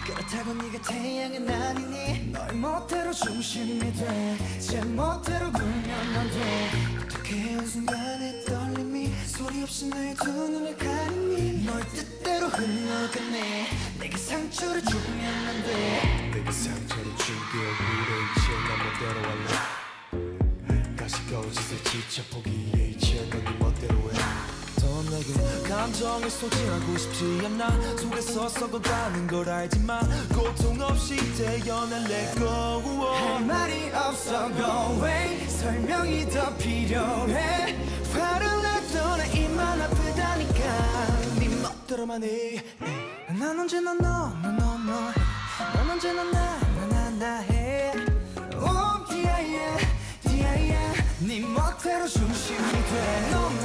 그렇다고 네가 태양은 아니니 너의 멋대로 중심이 돼제 멋대로 굴면 안돼 어떻게 한순간에 떨림이 소리 없이 너의 두 눈을 가리니 너의 뜻대로 흘러가네 내게 상처를 주면 안돼 내게 상처를 줄게 얼굴에 이제 나 멋대로 할래 가시가 어디서 지쳐 포기해 이제 넌 네 멋대로 해 더 내게 감정에 소진하고 싶지 않아 속에서 썩어가는 걸 알지만 고통 없이 태어난 let go 할 말이 없어 go away 설명이 더 필요해 화를 내도 나 입만 아프다니까 네 멋대로만 해 난 언제나 너너너너 넌 언제나 나나나나 해 Oh yeah yeah yeah yeah 네 멋대로 중심이 돼